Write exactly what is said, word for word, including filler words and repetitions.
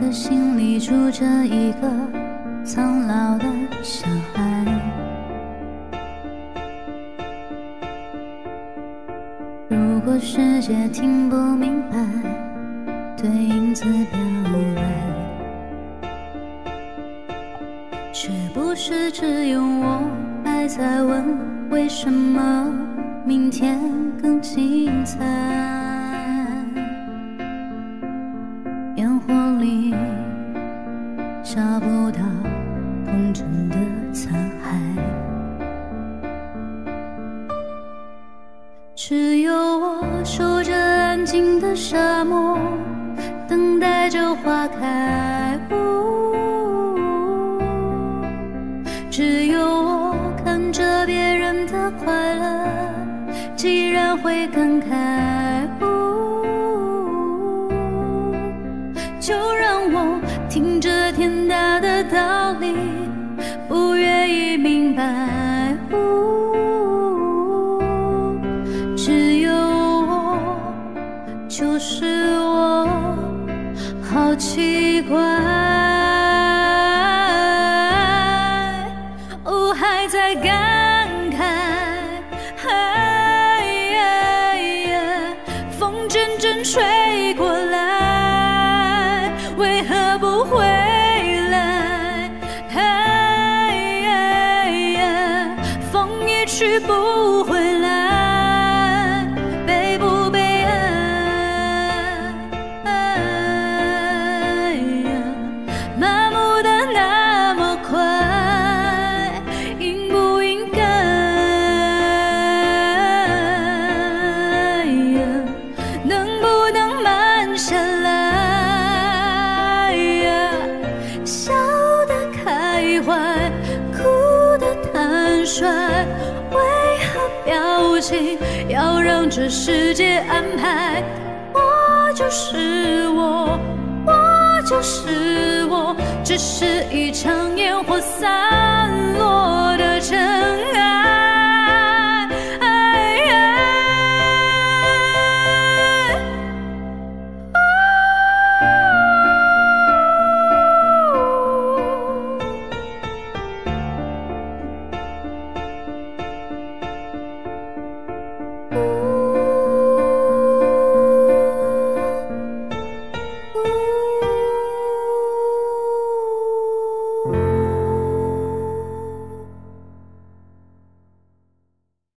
的心里住着一个苍老的小孩，如果世界听不明白，对影子表白，是不是只有我还在问为什么明天更精彩？烟火里找不到空城的残骸，只有我守着安静的沙漠，等待着花开。只有我看着别人的快乐，既然会感慨，就让我听着天大的道理，不愿意明白。只有我，就是我，好奇怪。哦，还在感慨，风阵阵吹过来，为何不回来？风一去不回来，悲不悲哀？麻木的那么快，应不应该？能不能慢下来？笑得开怀，哭得坦率，为何表情要让这世界安排？我就是我，我就是我，只是一场烟火散落的尘